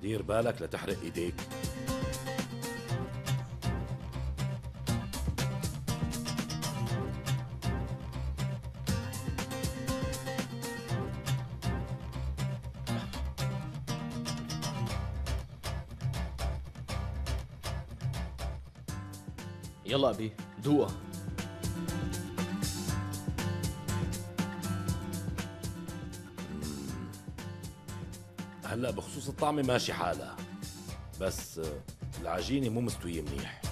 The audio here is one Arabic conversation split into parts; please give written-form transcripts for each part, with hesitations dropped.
دير بالك لتحرق ايديك. يلا أبي دوقها. هلا بخصوص الطعمة ماشي حالها، بس العجينة مو مستوية منيح.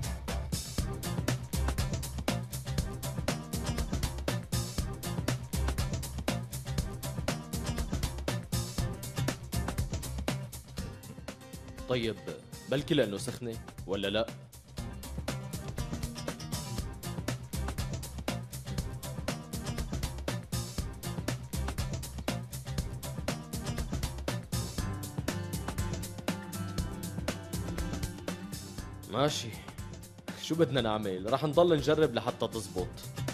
طيب بلكي لأنه سخنة ولا لا؟ ماشي، شو بدنا نعمل؟ رح نضل نجرب لحتى تزبط.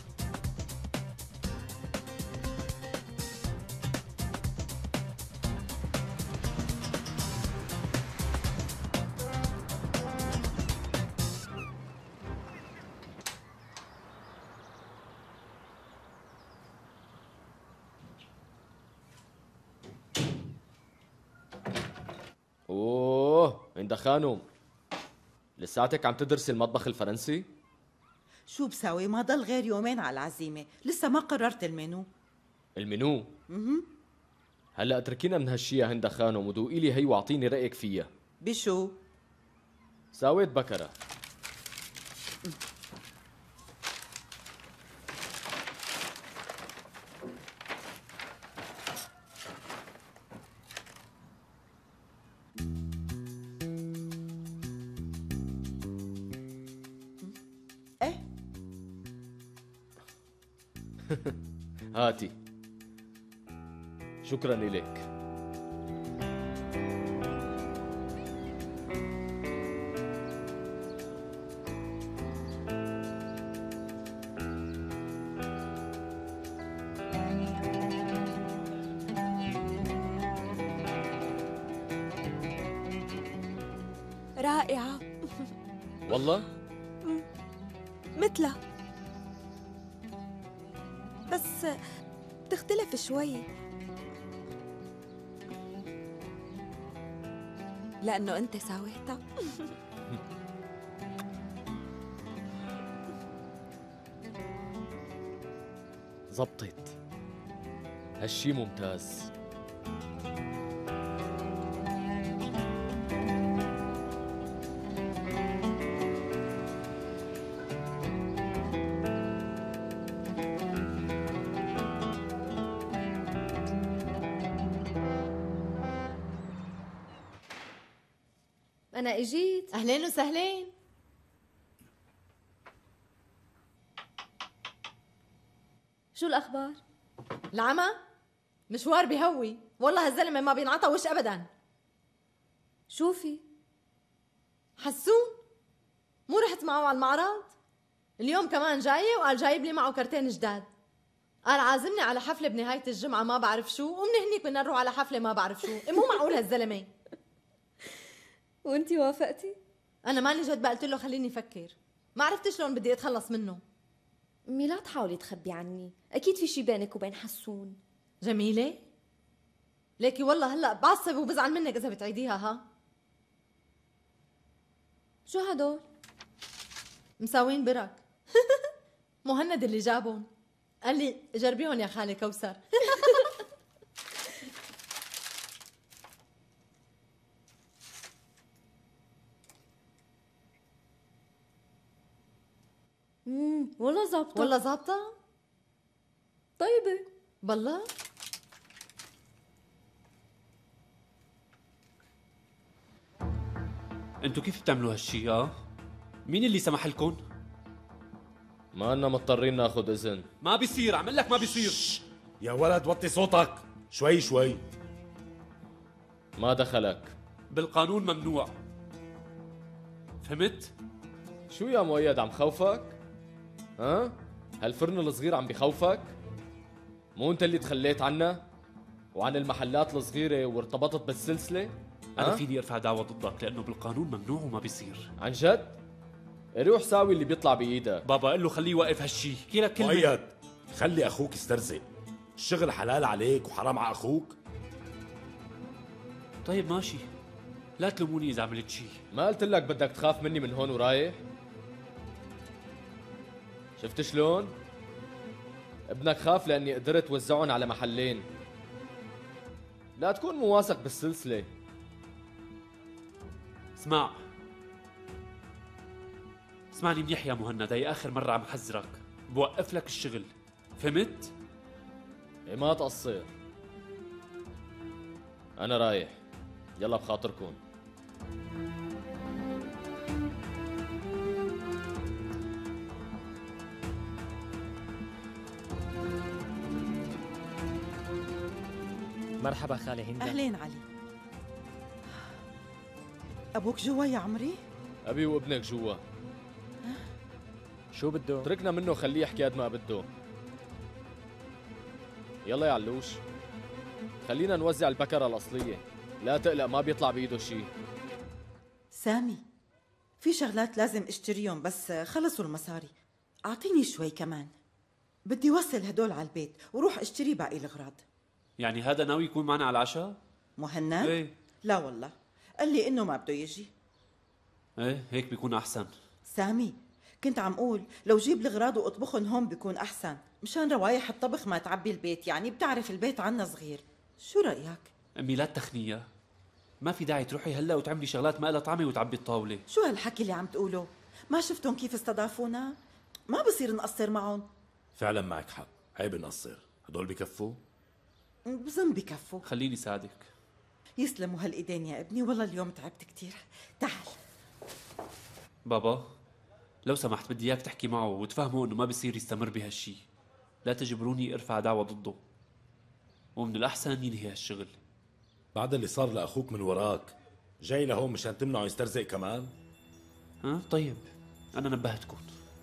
اوه عند خانم، لساتك عم تدرسي المطبخ الفرنسي؟ شو بساوي؟ ما ضل غير يومين على العزيمة، لسه ما قررت المنيو. المنيو؟ هلا اتركينا من هالشي يا هند خانم ودوقي لي هي واعطيني رايك فيها. بشو؟ ساويت بكره. ايه هاتي، شكرا لك. رائعة والله مثلها، بس تختلف شوي لأنه أنت ساويتها. زبطت، هالشي ممتاز. أنا إجيت. أهلين وسهلين. شو الأخبار؟ العمى مشوار بهوي، والله هالزلمة ما بينعطى وش أبدا. شوفي حسون مو رحت معه على المعرض؟ اليوم كمان جاية وقال جايب لي معه كرتين جداد. قال عازمني على حفلة بنهاية الجمعة ما بعرف شو، ومن هنيك بدنا نروح على حفلة ما بعرف شو. مو معقول هالزلمة. وانتي وافقتي؟ أنا ماني جد قلت له خليني أفكر، ما عرفت شلون بدي أتخلص منه. أمي لا تحاولي تخبي عني، أكيد في شي بينك وبين حسون. جميلة ليكي والله هلأ بعصب وبزعل منك إذا بتعيديها. ها شو هدول؟ مساوين برك. مهند اللي جابهم، قال لي جربيهم يا خالي كوثر. والله ظابطة. والله ظابطة. طيبة بالله. انتو كيف بتعملوا هالشي؟ مين اللي سمح لكم؟ ما أننا مضطرين ناخذ إذن. ما بيصير، عمل لك ما بيصير. يا ولد وطي صوتك شوي شوي. ما دخلك. بالقانون ممنوع، فهمت؟ شو يا مؤيد عم خوفك؟ ها؟ هالفرن الصغير عم بخوفك؟ مو انت اللي تخليت عنا؟ وعن المحلات الصغيرة وارتبطت بالسلسلة؟ انا فيني ارفع دعوة ضدك لانه بالقانون ممنوع وما بيصير. عن جد؟ روح ساوي اللي بيطلع بايدك. بابا قل له خليه يوقف هالشي، احكي لك كلمة. مؤيد، خلي اخوك يسترزق. الشغل حلال عليك وحرام على اخوك. طيب ماشي، لا تلوموني اذا عملت شي. ما قلت لك بدك تخاف مني من هون ورايح؟ شفت شلون؟ ابنك خاف لاني قدرت وزعهم على محلين. لا تكون مو واثق بالسلسلة. اسمعني منيح يا مهند، هي اخر مرة عم حذرك، بوقف لك الشغل، فهمت؟ إيه ما تقصر. انا رايح، يلا بخاطركم. مرحبا خالي هند. أهلين علي. أبوك جوا يا عمري؟ ابي وابنك جوا. شو بده؟ تركنا منه خليه يحكي قد ما بده. يلا يا علوش، خلينا نوزع البكرة الأصلية. لا تقلق ما بيطلع بإيده شي. سامي، في شغلات لازم اشتريهم بس خلصوا المصاري. أعطيني شوي كمان، بدي وصل هدول على البيت وروح اشتري باقي الأغراض. يعني هذا ناوي يكون معنا على العشاء؟ مهند؟ ايه لا والله، قال لي إنه ما بده يجي. ايه هيك بيكون احسن. سامي، كنت عم قول لو جيب الأغراض وأطبخهم هون بيكون أحسن، مشان روايح الطبخ ما تعبي البيت، يعني بتعرف البيت عنا صغير. شو رأيك؟ امي لا تخنية، ما في داعي تروحي هلا وتعملي شغلات ما لها طعمه وتعبي الطاولة. شو هالحكي اللي عم تقوله؟ ما شفتهم كيف استضافونا؟ ما بصير نقصر معهم. فعلا معك حق، عيب نقصر. هدول بكفوا؟ بظن بكفوا. خليني ساعدك. يسلموا هالايدين يا ابني، والله اليوم تعبت كتير. تعال. بابا لو سمحت بدي اياك تحكي معه وتفهمه انه ما بصير يستمر بهالشي. لا تجبروني ارفع دعوة ضده، ومن الاحسن ينهي هالشغل. بعد اللي صار لاخوك من وراك جاي لهون مشان تمنعه يسترزق كمان؟ ها طيب انا نبهتكم.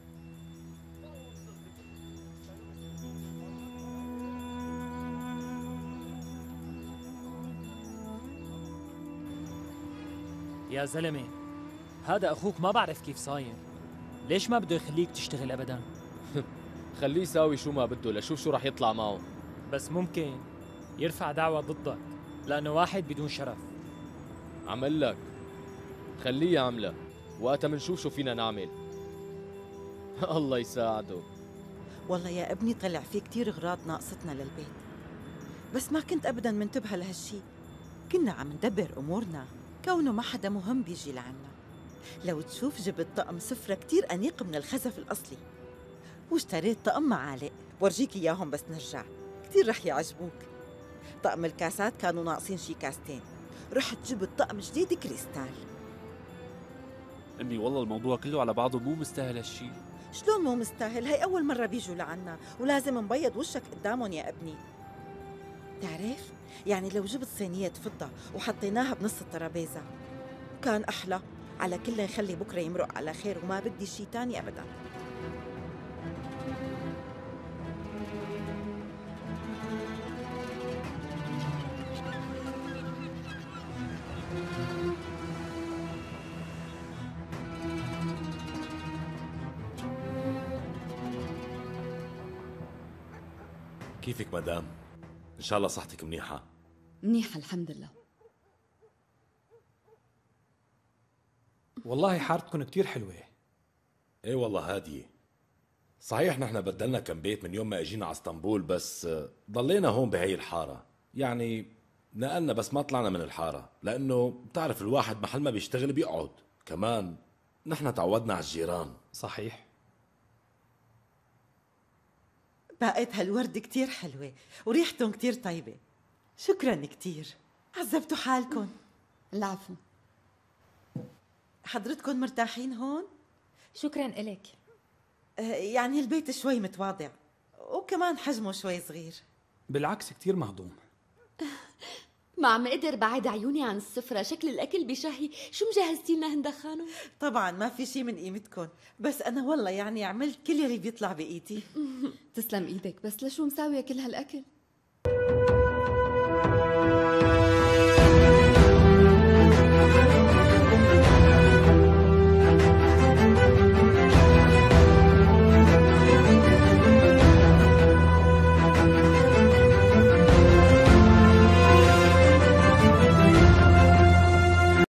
يا زلمة، هذا أخوك ما بعرف كيف صاير. ليش ما بده يخليك تشتغل أبدا؟ خليه يساوي شو ما بده لشوف شو رح يطلع معه. بس ممكن يرفع دعوة ضدك لأنه واحد بدون شرف. عمل لك، خليه يعملها وقتها منشوف شو فينا نعمل. الله يساعده. والله يا ابني طلع في كتير اغراض ناقصتنا للبيت، بس ما كنت ابدا منتبهه لهالشي. كنا عم ندبر امورنا، كونه ما حدا مهم بيجي لعنا. لو تشوف جبت طقم سفرة كتير أنيق من الخزف الأصلي، واشتريت طقم معالق برجيك إياهم بس نرجع، كتير رح يعجبوك. طقم الكاسات كانوا ناقصين شي كاستين، رحت جبت طقم جديد كريستال. امي والله الموضوع كله على بعضه مو مستاهل هالشي. شلون مو مستاهل؟ هي أول مرة بيجوا لعنا ولازم نبيض وشك قدامهم يا ابني. تعرف؟ يعني لو جبت صينية فضة وحطيناها بنص الترابيزة كان أحلى. على كل نخلي بكرة يمرق على خير وما بدي شي تاني أبدا. كيفك مدام؟ إن شاء الله صحتك منيحة؟ منيحة الحمد لله. والله حارتكم كتير حلوة. ايه والله هادية. صحيح نحن بدلنا كم بيت من يوم ما اجينا على اسطنبول، بس ضلينا هون بهي الحارة. يعني نقلنا بس ما طلعنا من الحارة، لأنه بتعرف الواحد محل ما بيشتغل بيقعد. كمان نحن تعودنا على الجيران. صحيح. باقت هالورد كتير حلوة وريحتهم كتير طيبة. شكرا كتير، عذبتوا حالكم. العفو. حضرتكم مرتاحين هون؟ شكرا إلك. يعني البيت شوي متواضع وكمان حجمه شوي صغير. بالعكس كتير مهضوم. ما عم اقدر بعد عيوني عن السفرة، شكل الأكل بشهي. شو مجهزتي لنا هند خانم؟ طبعا ما في شي من قيمتكم، بس أنا والله يعني عملت كل اللي بيطلع بإيدي. تسلم إيدك، بس لشو مساوية كل هالأكل؟